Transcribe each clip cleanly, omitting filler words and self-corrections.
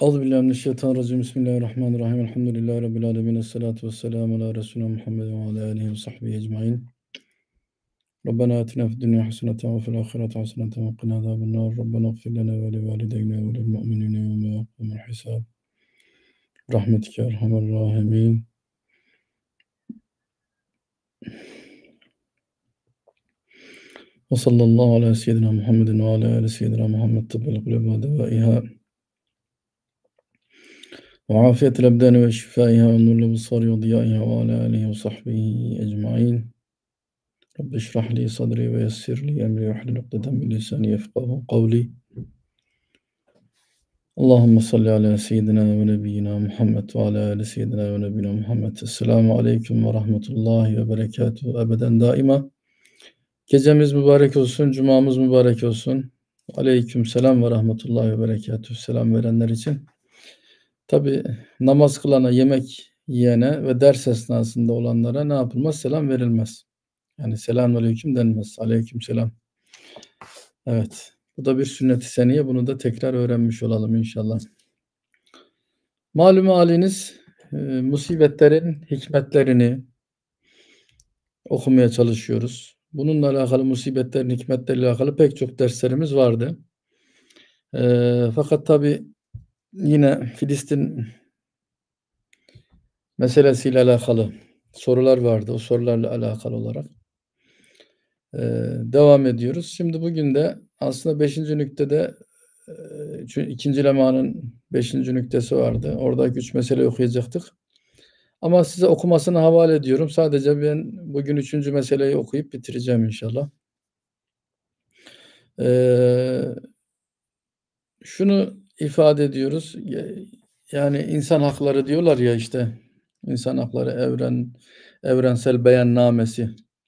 Euzubillahimineşşeytanirracim. Bismillahirrahmanirrahim. Elhamdülillahi Rabbil alemin. Esselatu vesselamu ala Resulina Muhammed ve ala alihi ve sahbihi ecmain. Rabbena atina fid dünya haseneten ve fil ahireti haseneten ve qina azabennar. Rabbena ighfir lana ve li valideyna ve lil mu'minina yevme yaqumul hisab. Rahmetike erhamer rahimin. Ve sallallahu ala seyyidina Muhammedin ve ala ali seyyidina Muhammed tıbbel kulubi ve devaiha. وعافية الأبدان وشفائها ونور الأبصار وضيائها وعلى آله وصحبه أجمعين. رب اشرح لي صدري ويسر لي أمري واحلل عقدة من لساني يفقهوا قولي. اللهم صل على سيدنا ونبينا محمد وعلى آل سيدنا ونبينا محمد. Esselamu Aleyküm ve Rahmetullahi ve Berekatuhu. Ebeden daima. Gecemiz mübarek olsun, cumamız mübarek olsun. Aleyküm selam ve rahmetullahi ve berekatuhu. Selam verenler için. Tabi namaz kılana, yemek yiyene ve ders esnasında olanlara ne yapılmaz? Selam verilmez. Yani selamünaleyküm denmez. Aleykümselam. Evet. Bu da bir sünnet-i seniye. Bunu da tekrar öğrenmiş olalım inşallah. Malum haliniz musibetlerin hikmetlerini okumaya çalışıyoruz. Bununla alakalı musibetlerin hikmetleriyle alakalı pek çok derslerimiz vardı. Fakat tabi yine Filistin meselesiyle alakalı sorular vardı. O sorularla alakalı olarak devam ediyoruz. Şimdi bugün de aslında 5. nüktede ikinci lemanın 5. nüktesi vardı. Oradaki 3 meseleyi okuyacaktık. Ama size okumasını havale ediyorum. Sadece ben bugün 3. meseleyi okuyup bitireceğim inşallah. Şunu ifade ediyoruz. Yani insan hakları diyorlar ya işte. İnsan hakları evrensel beyannamesi.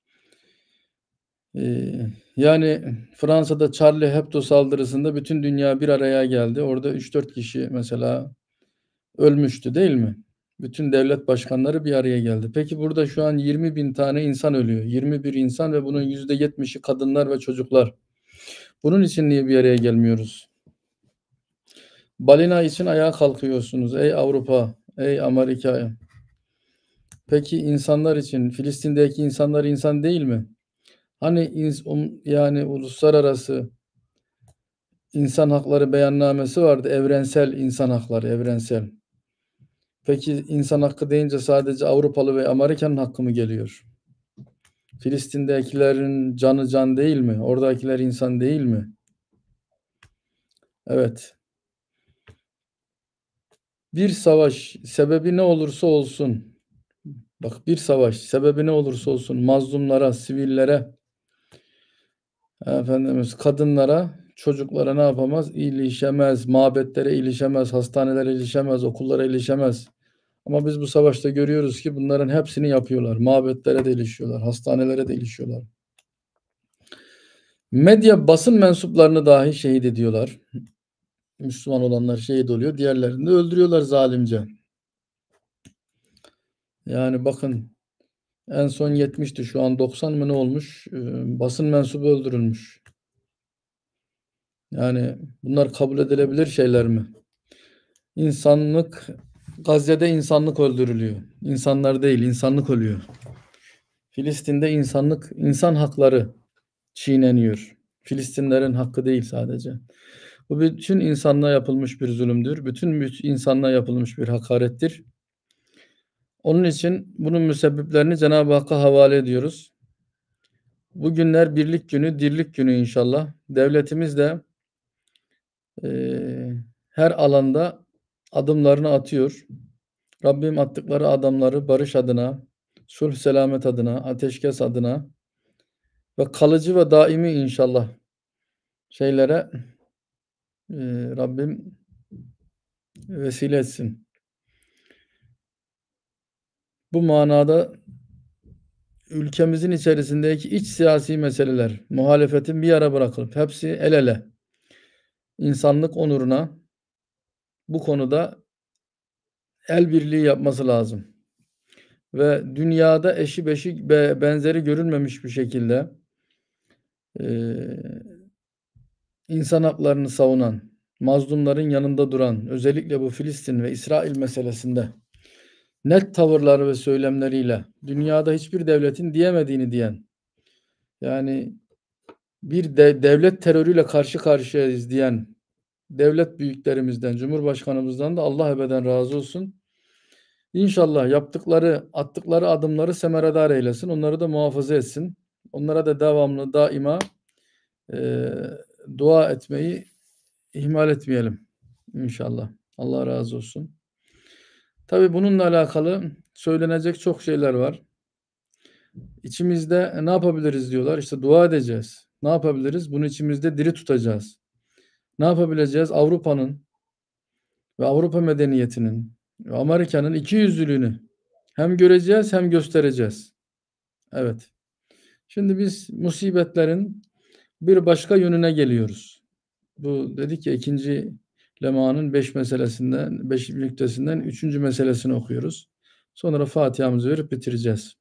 Yani Fransa'da Charlie Hebdo saldırısında bütün dünya bir araya geldi. Orada 3-4 kişi mesela ölmüştü değil mi? Bütün devlet başkanları bir araya geldi. Peki burada şu an 20.000 tane insan ölüyor. 21 insan ve bunun %70'i kadınlar ve çocuklar. Bunun için niye bir araya gelmiyoruz? Balina için ayağa kalkıyorsunuz. Ey Avrupa, ey Amerika. Peki insanlar için, Filistin'deki insanlar insan değil mi? Hani yani uluslararası insan hakları beyannamesi vardı. Evrensel insan hakları, evrensel. Peki insan hakkı deyince sadece Avrupalı ve Amerikan hakkı mı geliyor? Filistin'dekilerin canı can değil mi? Oradakiler insan değil mi? Evet. Bir savaş sebebi ne olursa olsun, bak bir savaş sebebi ne olursa olsun mazlumlara, sivillere, kadınlara, çocuklara ne yapamaz? İlişemez, mabetlere ilişemez, hastanelere ilişemez, okullara ilişemez. Ama biz bu savaşta görüyoruz ki bunların hepsini yapıyorlar. Mabetlere de ilişiyorlar, hastanelere de ilişiyorlar. Medya basın mensuplarını dahi şehit ediyorlar. Müslüman olanlar şehit oluyor, diğerlerini de öldürüyorlar zalimce. Yani bakın en son 70'ti, şu an 90 mı ne olmuş? Basın mensubu öldürülmüş. Yani bunlar kabul edilebilir şeyler mi? İnsanlık, Gazze'de insanlık öldürülüyor. İnsanlar değil, insanlık ölüyor. Filistin'de insan hakları çiğneniyor. Filistinlerin hakkı değil sadece. Bu bütün insanlığa yapılmış bir zulümdür. Bütün insanlığa yapılmış bir hakarettir. Onun için bunun müsebbiplerini Cenab-ı Hakk'a havale ediyoruz. Bugünler birlik günü, dirlik günü inşallah. Devletimiz de her alanda adımlarını atıyor. Rabbim attıkları adımları barış adına, sulh selamet adına, ateşkes adına ve kalıcı ve daimi inşallah şeylere Rabbim vesile etsin. Bu manada ülkemizin içerisindeki iç siyasi meseleler, muhalefetin bir ara bırakılıp hepsi el ele insanlık onuruna bu konuda el birliği yapması lazım. Ve dünyada eşi beşi benzeri görülmemiş bir şekilde insan haklarını savunan, mazlumların yanında duran, özellikle bu Filistin ve İsrail meselesinde net tavırları ve söylemleriyle dünyada hiçbir devletin diyemediğini diyen, yani bir devlet terörüyle karşı karşıyayız diyen devlet büyüklerimizden, Cumhurbaşkanımızdan da Allah ebeden razı olsun. İnşallah yaptıkları, attıkları adımları semeredar eylesin. Onları da muhafaza etsin. Onlara da devamlı, daima dua etmeyi ihmal etmeyelim. İnşallah. Allah razı olsun. Tabii bununla alakalı söylenecek çok şeyler var. İçimizde ne yapabiliriz diyorlar. İşte dua edeceğiz. Ne yapabiliriz? Bunu içimizde diri tutacağız. Ne yapabileceğiz? Avrupa'nın ve Avrupa medeniyetinin ve Amerika'nın ikiyüzlülüğünü hem göreceğiz hem göstereceğiz. Evet. Şimdi biz musibetlerin bir başka yönüne geliyoruz. Bu dedik ya, ikinci lemanın 5 meselesinden, 5 nüktesinden 3. meselesini okuyoruz. Sonra Fatiha'mızı verip bitireceğiz.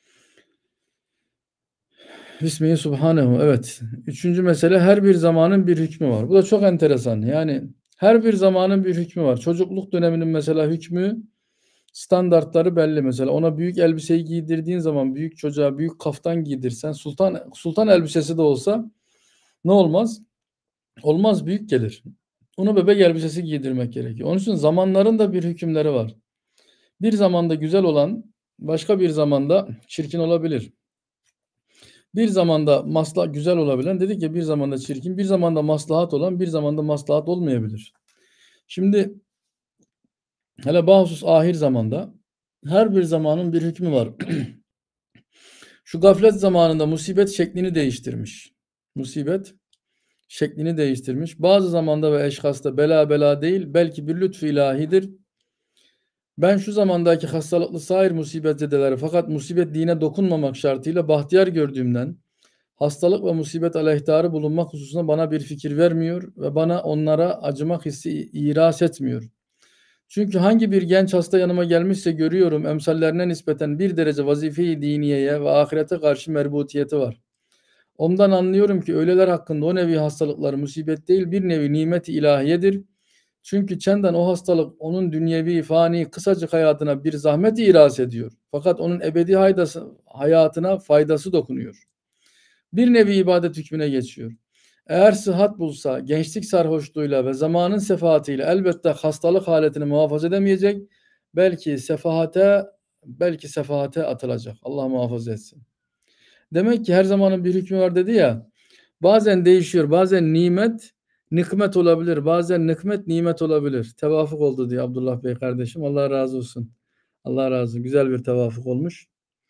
Bismihi Subhanehu. Evet. 3. mesele, her bir zamanın bir hükmü var. Bu da çok enteresan. Yani her bir zamanın bir hükmü var. Çocukluk döneminin mesela hükmü, standartları belli mesela. Ona büyük elbiseyi giydirdiğin zaman, büyük çocuğa büyük kaftan giydirsen, sultan elbisesi de olsa ne olmaz? Olmaz, büyük gelir. Ona bebek elbisesi giydirmek gerekiyor. Onun için zamanların da bir hükümleri var. Bir zamanda güzel olan başka bir zamanda çirkin olabilir. Bir zamanda güzel olabilen, dedik ya, bir zamanda çirkin, bir zamanda maslahat olan, bir zamanda maslahat olmayabilir. Şimdi hele bahusus ahir zamanda her bir zamanın bir hükmü var. Şu gaflet zamanında musibet şeklini değiştirmiş. Musibet şeklini değiştirmiş. Bazı zamanda ve eşkasta bela değil, belki bir lütfu ilahidir. Ben şu zamandaki hastalıklı sair musibetzedeleri, fakat musibet dine dokunmamak şartıyla bahtiyar gördüğümden, hastalık ve musibet aleyhtarı bulunmak hususunda bana bir fikir vermiyor ve bana onlara acımak hissi iras etmiyor. Çünkü hangi bir genç hasta yanıma gelmişse görüyorum, emsallerine nispeten bir derece vazife-i diniyeye ve ahirete karşı merbutiyeti var. Ondan anlıyorum ki öyleler hakkında o nevi hastalıklar musibet değil, bir nevi nimet-i ilahiyedir. Çünkü çenden o hastalık onun dünyevi, fani, kısacık hayatına bir zahmet iras ediyor. Fakat onun ebedi hayatına faydası dokunuyor. Bir nevi ibadet hükmüne geçiyor. Eğer sıhhat bulsa, gençlik sarhoşluğuyla ve zamanın sefaatiyle elbette hastalık haletini muhafaza edemeyecek, belki sefahate atılacak. Allah muhafaza etsin. Demek ki her zamanın bir hükmü var dedi ya. Bazen değişiyor. Bazen nimet nikmet olabilir. Bazen nikmet nimet olabilir. Tevafuk oldu diyor Abdullah Bey kardeşim. Allah razı olsun. Allah razı olsun. Güzel bir tevafuk olmuş.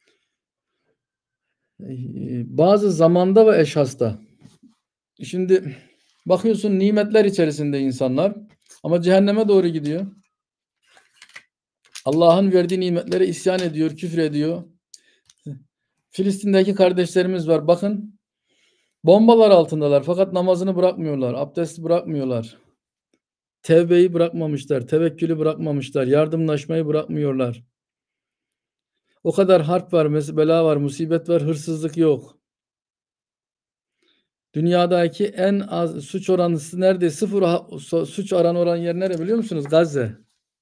Bazı zamanda ve eşhasta. Şimdi bakıyorsun nimetler içerisinde insanlar ama cehenneme doğru gidiyor. Allah'ın verdiği nimetlere isyan ediyor, küfür ediyor. Filistin'deki kardeşlerimiz var. Bakın, bombalar altındalar fakat namazını bırakmıyorlar, abdesti bırakmıyorlar. Tevbeyi bırakmamışlar, tevekkülü bırakmamışlar, yardımlaşmayı bırakmıyorlar. O kadar harp var, bela var, musibet var, hırsızlık yok. Dünyadaki en az suç oranısı nerede? Suç oran yer nere biliyor musunuz? Gazze.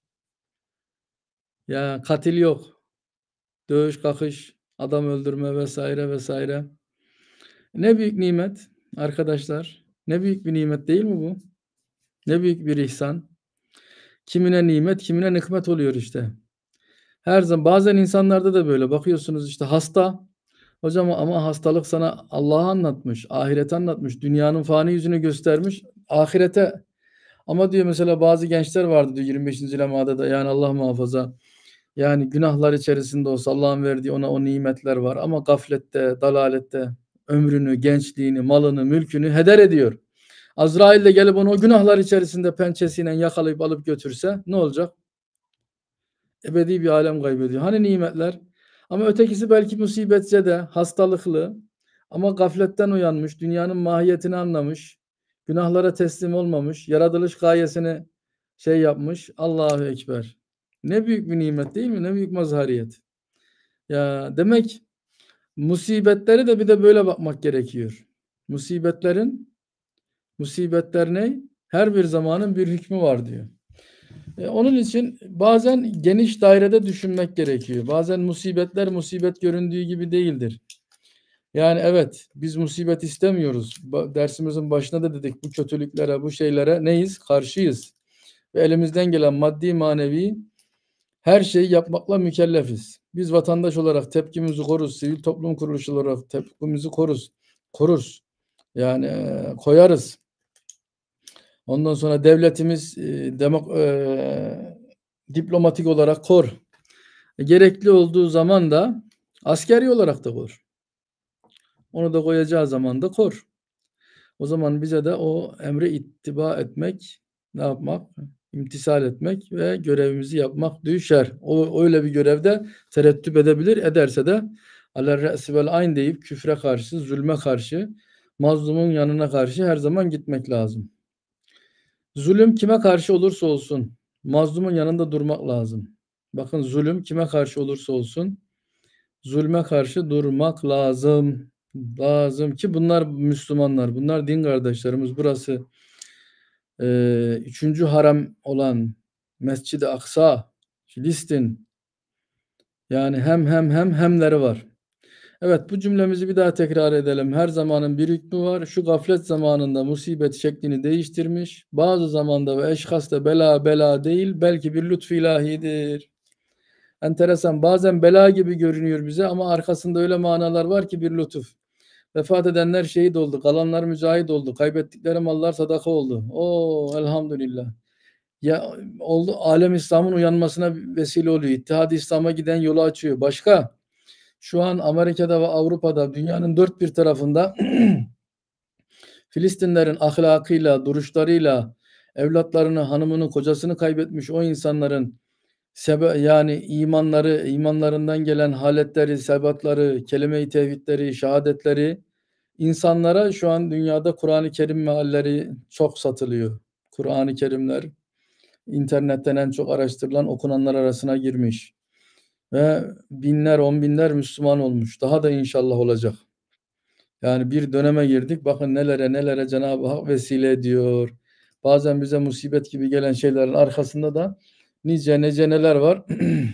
Ya katil yok. Dövüş, kakış, adam öldürme vesaire vesaire. Ne büyük nimet arkadaşlar. Ne büyük bir nimet değil mi bu? Ne büyük bir ihsan. Kimine nimet, kimine nikmet oluyor işte. Her zaman bazen insanlarda da böyle bakıyorsunuz, işte hasta. Hocam ama hastalık sana Allah'ı anlatmış, ahireti anlatmış, dünyanın fani yüzünü göstermiş, ahirete. Ama diyor mesela bazı gençler vardı diyor 25. lemada da, yani Allah muhafaza. Yani günahlar içerisinde olsa Allah'ın verdiği ona o nimetler var ama gaflette, dalalette ömrünü, gençliğini, malını, mülkünü heder ediyor. Azrail de gelip onu o günahlar içerisinde pençesiyle yakalayıp alıp götürse ne olacak? Ebedi bir alem kaybediyor. Hani nimetler? Ama ötekisi belki musibetse de hastalıklı ama gafletten uyanmış, dünyanın mahiyetini anlamış, günahlara teslim olmamış, yaratılış gayesini yapmış. Allahu Ekber. Ne büyük bir nimet değil mi? Ne büyük mazhariyet. Ya demek musibetleri de bir de böyle bakmak gerekiyor. Musibetler ne? Her bir zamanın bir hükmü var diyor. Onun için bazen geniş dairede düşünmek gerekiyor. Bazen musibetler musibet göründüğü gibi değildir. Yani evet, biz musibet istemiyoruz. Dersimizin başında da dedik, bu kötülüklere, bu şeylere neyiz? Karşıyız. Ve elimizden gelen maddi manevi her şeyi yapmakla mükellefiz. Biz vatandaş olarak tepkimizi koruruz. Sivil toplum kuruluşu olarak tepkimizi koruruz. Yani koyarız. Ondan sonra devletimiz diplomatik olarak kor. Gerekli olduğu zaman da askeri olarak da kor. Onu da koyacağı zaman da kor. O zaman bize de o emre ittiba etmek, ne yapmak? İmtisal etmek ve görevimizi yapmak düşer. O öyle bir görevde tereddüt edebilir. Ederse de aler re'si vel ayn deyip küfre karşı, zulme karşı, mazlumun yanına karşı her zaman gitmek lazım. Zulüm kime karşı olursa olsun mazlumun yanında durmak lazım. Bakın, zulüm kime karşı olursa olsun zulme karşı durmak lazım. Lazım ki bunlar Müslümanlar, bunlar din kardeşlerimiz. Burası üçüncü haram olan Mescid-i Aksa, Filistin, yani hemleri var. Evet, bu cümlemizi bir daha tekrar edelim. Her zamanın bir hükmü var. Şu gaflet zamanında musibet şeklini değiştirmiş. Bazı zamanda ve eşkasta bela değil, belki bir lütfu ilahidir. Enteresan, bazen bela gibi görünüyor bize ama arkasında öyle manalar var ki bir lütuf. Vefat edenler şehit oldu, kalanlar mücahit oldu, kaybettikleri mallar sadaka oldu. Oo, elhamdülillah. Ya oldu, alem İslam'ın uyanmasına vesile oluyor. İttihad-ı İslam'a giden yolu açıyor. Başka? Şu an Amerika'da ve Avrupa'da, dünyanın dört bir tarafında Filistinlerin ahlakıyla, duruşlarıyla, evlatlarını, hanımını, kocasını kaybetmiş o insanların yani imanlarından gelen haletleri, sebatları, kelime-i tevhidleri, şehadetleri, insanlara şu an dünyada Kur'an-ı Kerim mealleri çok satılıyor. Kur'an-ı Kerimler internetten en çok araştırılan, okunanlar arasına girmiş. Ve binler, on binler Müslüman olmuş. Daha da inşallah olacak. Yani bir döneme girdik. Bakın nelere Cenab-ı Hak vesile ediyor. Bazen bize musibet gibi gelen şeylerin arkasında da nice neler var.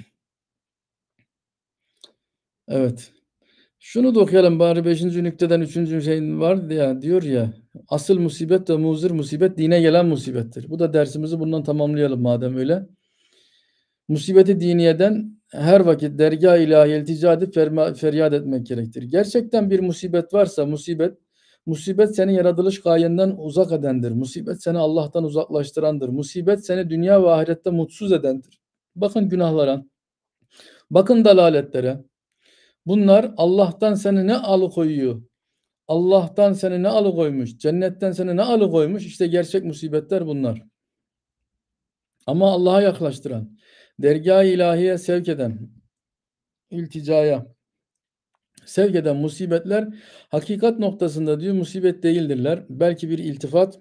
Evet. Şunu da okuyalım bari, 5. nükteden 3. şey var ya, diyor ya, asıl musibet ve muzır musibet dine gelen musibettir. Bu da dersimizi bundan tamamlayalım madem öyle. Musibeti diniyeden her vakit dergâh-ı ilahiye iltica edip feryat etmek gerektir. Gerçekten bir musibet varsa musibet seni yaratılış gayenden uzak edendir. Musibet seni Allah'tan uzaklaştırandır. Musibet seni dünya ve ahirette mutsuz edendir. Bakın günahlara, bakın dalaletlere. Bunlar Allah'tan seni ne alıkoyuyor? Allah'tan seni ne alıkoymuş? Cennetten seni ne alıkoymuş? İşte gerçek musibetler bunlar. Ama Allah'a yaklaştıran, dergâh-ı ilahiye sevk eden, ilticaya sevk eden musibetler hakikat noktasında diyor musibet değildirler. Belki bir iltifat,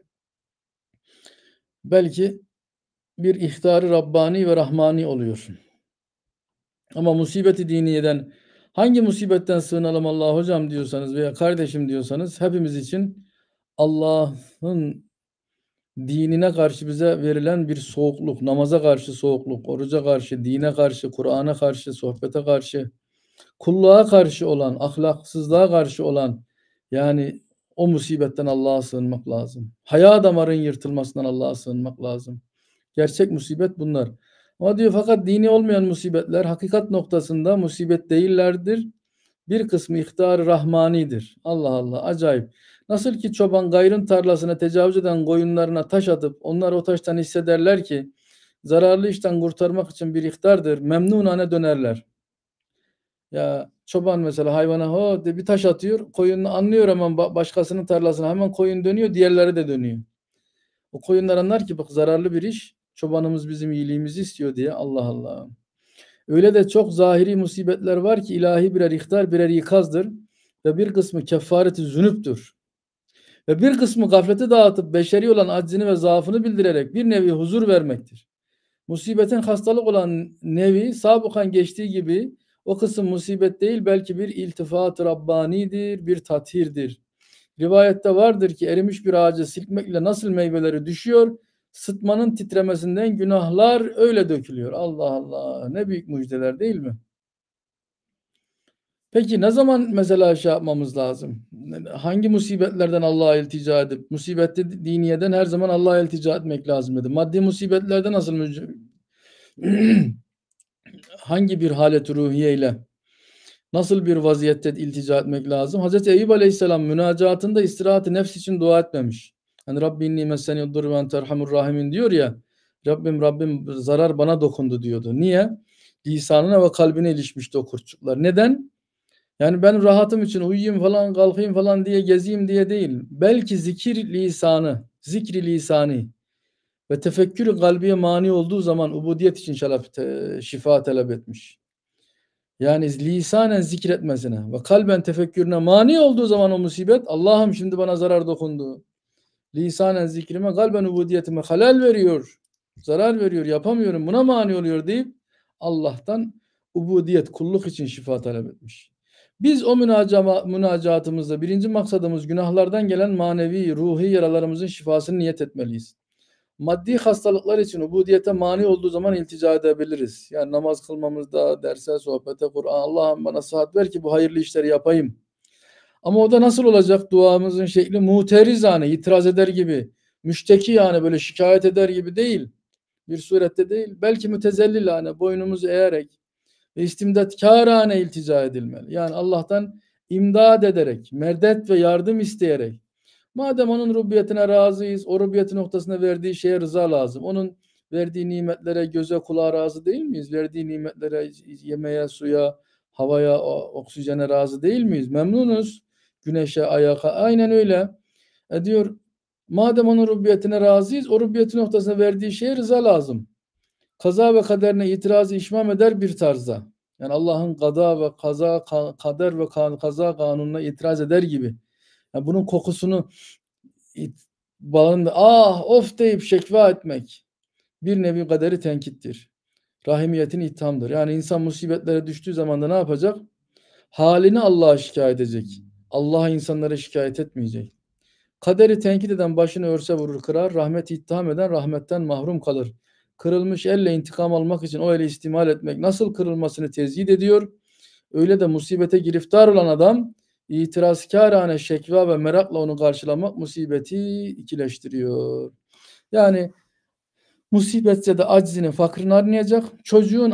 belki bir ihtar-ı Rabbani ve Rahmani oluyor. Ama musibeti diniyeden hangi musibetten sığınalım Allah hocam diyorsanız veya kardeşim diyorsanız, hepimiz için Allah'ın dinine karşı bize verilen bir soğukluk, namaza karşı soğukluk, oruca karşı, dine karşı, Kur'an'a karşı, sohbete karşı, kulluğa karşı olan, ahlaksızlığa karşı olan, yani o musibetten Allah'a sığınmak lazım. Haya damarın yırtılmasından Allah'a sığınmak lazım. Gerçek musibet bunlar. Ama diyor fakat dini olmayan musibetler hakikat noktasında musibet değillerdir. Bir kısmı ihtar-ı rahmanidir. Allah Allah, acayip. Nasıl ki çoban gayrın tarlasına tecavüz eden koyunlarına taş atıp onlar o taştan hissederler ki zararlı işten kurtarmak için bir ihtardır, memnunane dönerler. Ya çoban mesela hayvana bir taş atıyor, koyunu anlıyor hemen, başkasının tarlasına hemen koyun dönüyor, diğerleri de dönüyor. O koyunlar anlar ki bak zararlı bir iş, çobanımız bizim iyiliğimizi istiyor diye. Allah Allah. Öyle de çok zahiri musibetler var ki ilahi birer ihtar, birer ikazdır ve bir kısmı kefareti zünüptür. Ve bir kısmı gafleti dağıtıp beşeri olan aczini ve zaafını bildirerek bir nevi huzur vermektir. Musibetin hastalık olan nevi sabıkan geçtiği gibi o kısım musibet değil, belki bir iltifat-ı Rabbani'dir, bir tathirdir. Rivayette vardır ki erimiş bir ağacı silkmekle nasıl meyveleri düşüyor, sıtmanın titremesinden günahlar öyle dökülüyor. Allah Allah, ne büyük mucizeler değil mi? Peki ne zaman mesela şey yapmamız lazım? Hangi musibetlerden Allah'a iltica edip, musibette diniyeden her zaman Allah'a iltica etmek lazım dedi. Maddi musibetlerde nasıl hangi bir halet ruhiyeyle, nasıl bir vaziyette iltica etmek lazım? Hazreti Eyüp Aleyhisselam münacatında istirahat-ı nefs için dua etmemiş. Hani Rabbi inni messeni'd-durru ve ente erhamur rahimin diyor ya. Rabbim zarar bana dokundu diyordu. Niye? Lisanına ve kalbine ilişmişti o kurtçuklar. Neden? Yani ben rahatım için uyuyayım falan, kalkayım falan diye gezeyim diye değil. Belki zikri lisani ve tefekkürü kalbiye mani olduğu zaman ubudiyet için şifa talep etmiş. Yani lisanen zikretmesine ve kalben tefekkürüne mani olduğu zaman o musibet, Allah'ım şimdi bana zarar dokundu. Lisanen zikrime, kalben ubudiyetime halal veriyor, zarar veriyor, yapamıyorum, buna mani oluyor deyip Allah'tan ubudiyet, kulluk için şifa talep etmiş. Biz o münacatımızda birinci maksadımız günahlardan gelen manevi, ruhi yaralarımızın şifasını niyet etmeliyiz. Maddi hastalıklar için ubudiyete mani olduğu zaman iltica edebiliriz. Yani namaz kılmamızda, derse, sohbete, Kur'an, Allah'ım bana sıhhat ver ki bu hayırlı işleri yapayım. Ama o da nasıl olacak? Duamızın şekli muterizane, itiraz eder gibi, müşteki yani böyle şikayet eder gibi değil. Bir surette değil. Belki mütezellilane, boynumuzu eğerek ve istimdatkârane iltica edilmeli. Yani Allah'tan imdad ederek, medet ve yardım isteyerek. Madem onun rububiyetine razıyız, o rububiyeti noktasında verdiği şeye rıza lazım. Onun verdiği nimetlere göze kulağa razı değil miyiz? Verdiği nimetlere, yemeğe, suya, havaya, oksijene razı değil miyiz? Memnunuz. Güneşe, aya, aynen öyle. Diyor, madem onun rububiyetine razıyız, o rububiyeti noktasında verdiği şeye rıza lazım. Kaza ve kaderine itirazı işmam eder bir tarzda. Yani Allah'ın kada ve kaza, kader ve kaza kanununa itiraz eder gibi. Yani bunun kokusunu bağında ah of deyip şekva etmek bir nevi kaderi tenkittir. Rahimiyetin ithamdır. Yani insan musibetlere düştüğü zaman da ne yapacak? Halini Allah'a şikayet edecek. Allah insanlara şikayet etmeyecek. Kaderi tenkit eden başını örse vurur kırar, rahmeti itham eden rahmetten mahrum kalır. Kırılmış elle intikam almak için o eli istimal etmek nasıl kırılmasını tezyit ediyor? Öyle de musibete giriftar olan adam itirazkârane şekva ve merakla onu karşılamak musibeti ikileştiriyor. Yani musibetse de aczini, fakrını anlayacak. Çocuğun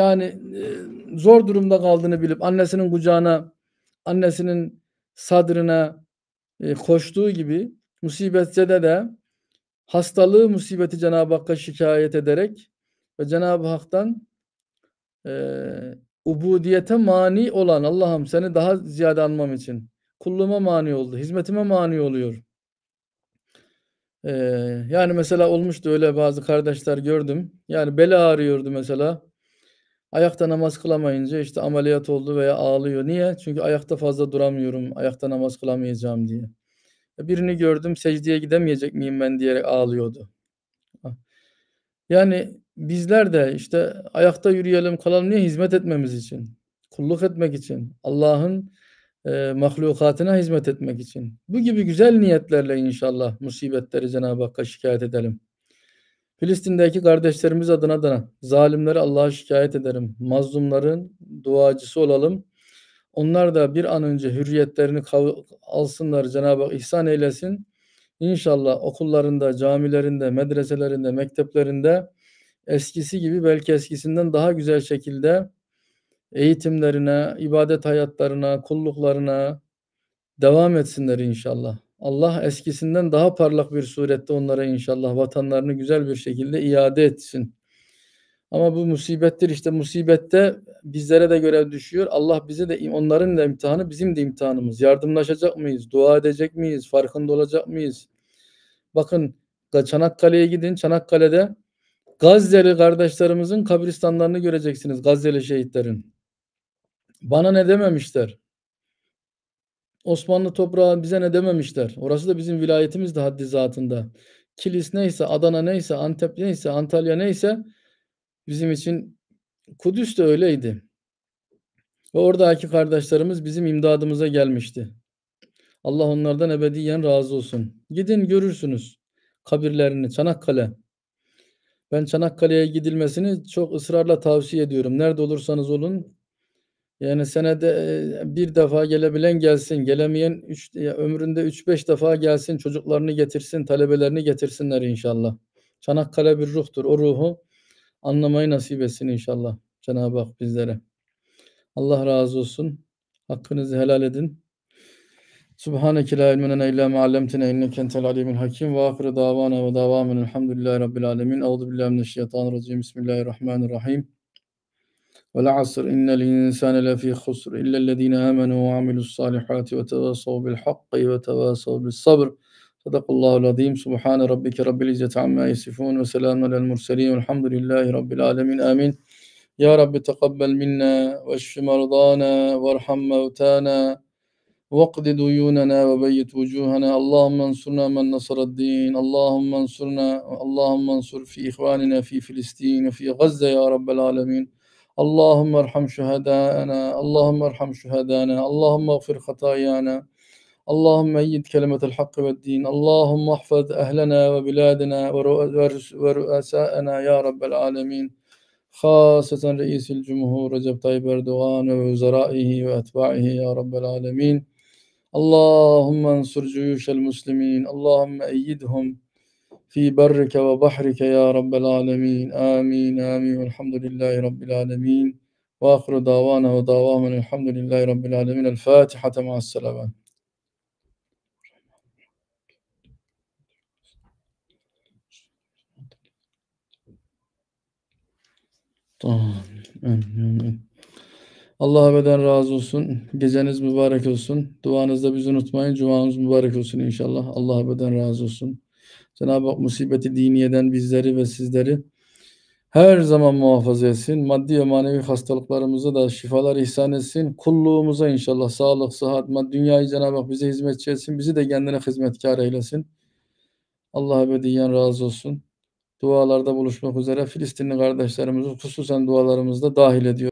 zor durumda kaldığını bilip annesinin kucağına, annesinin sadrına koştuğu gibi musibetse de hastalığı, musibeti Cenab-ı Hakk'a şikayet ederek ve Cenab-ı Hak'tan ubudiyete mani olan Allah'ım seni daha ziyade anmam için kulluğuma mani oldu, hizmetime mani oluyor. Yani mesela olmuştu öyle bazı kardeşler gördüm. Yani beli ağrıyordu mesela. Ayakta namaz kılamayınca işte ameliyat oldu veya ağlıyor. Niye? Çünkü ayakta fazla duramıyorum. Ayakta namaz kılamayacağım diye. Birini gördüm secdeye gidemeyecek miyim ben diyerek ağlıyordu. Yani bizler de işte ayakta yürüyelim kalalım niye? Hizmet etmemiz için. Kulluk etmek için. Allah'ın mahlukatına hizmet etmek için. Bu gibi güzel niyetlerle inşallah musibetleri Cenab-ı Hakk'a şikayet edelim. Filistin'deki kardeşlerimiz adına da zalimleri Allah'a şikayet ederim. Mazlumların duacısı olalım. Onlar da bir an önce hürriyetlerini alsınlar. Cenab-ı Hak ihsan eylesin. İnşallah okullarında, camilerinde, medreselerinde, mekteplerinde eskisi gibi belki eskisinden daha güzel şekilde eğitimlerine, ibadet hayatlarına, kulluklarına devam etsinler inşallah. Allah eskisinden daha parlak bir surette onlara inşallah vatanlarını güzel bir şekilde iade etsin. Ama bu musibettir işte musibette bizlere de görev düşüyor. Allah bize de onların da imtihanı bizim de imtihanımız. Yardımlaşacak mıyız? Dua edecek miyiz? Farkında olacak mıyız? Bakın Çanakkale'ye gidin. Çanakkale'de Gazze'li kardeşlerimizin kabristanlarını göreceksiniz. Gazze'li şehitlerin. Bana ne dememişler? Osmanlı toprağı bize ne dememişler? Orası da bizim vilayetimiz de haddi zatında. Kilis neyse, Adana neyse, Antep neyse, Antalya neyse bizim için Kudüs de öyleydi. Ve oradaki kardeşlerimiz bizim imdadımıza gelmişti. Allah onlardan ebediyen razı olsun. Gidin görürsünüz kabirlerini. Çanakkale. Ben Çanakkale'ye gidilmesini çok ısrarla tavsiye ediyorum. Nerede olursanız olun. Yani senede bir defa gelebilen gelsin. Gelemeyen ömründe 3-5 defa gelsin. Çocuklarını getirsin, talebelerini getirsinler inşallah. Çanakkale bir ruhtur. O ruhu anlamayı nasip etsin inşallah Cenab-ı Hak bizlere. Allah razı olsun. Hakkınızı helal edin. Subhaneke la ilme lena illa ma allamtena inneke entel alimul hakim. Ve ahiru davana ve davamen elhamdülillahi rabbil alamin. Euzu billahi mineşşeytanirracim. Bismillahirrahmanirrahim. Vel asr innel insane lefî husr illellezîne âmenû ve amilussâlihâti ve tevâsav bil hakki ve tevâsav bis sabr. Sadakallahul azîm. Subhane rabbike rabbil izzeti amma yasifûn ve selâmun alel murselîn. Velhamdülillahi rabbil âlemin. Amin. Ya Rabbi tekabbel minna ve şfi merdana ve erham mevtana واقض ديوننا وبيت وجوهنا اللهم انصرنا من نصر الدين اللهم انصر في إخواننا في فلسطين وفي غزة يا رب العالمين اللهم ارحم شهدانا اللهم اغفر خطايانا اللهم أيد كلمة الحق والدين اللهم احفظ أهلنا وبلادنا ورؤساءنا يا رب العالمين خاصة رئيس الجمهور رجب طيب أردوغان ووزرائه وأتباعه يا رب العالمين اللهم انصر جيوش المسلمين اللهم أيدهم في برك وبحرك يا رب العالمين آمين آمين والحمد لله رب العالمين وآخر دعوانا ودعواهم الحمد لله رب العالمين. الفاتحة مع السلامة. Allah ebeden razı olsun. Geceniz mübarek olsun. Duanızda bizi unutmayın. Cumanız mübarek olsun inşallah. Allah ebeden razı olsun. Cenab-ı Hak musibeti diniyeden bizleri ve sizleri her zaman muhafaza etsin. Maddi ve manevi hastalıklarımıza da şifalar ihsan etsin. Kulluğumuza inşallah sağlık, sıhhat, dünyayı Cenab-ı Hak bize hizmetçi etsin. Bizi de kendine hizmetkar eylesin. Allah ebediyen razı olsun. Dualarda buluşmak üzere Filistinli kardeşlerimizi hususen dualarımızda dahil ediyor.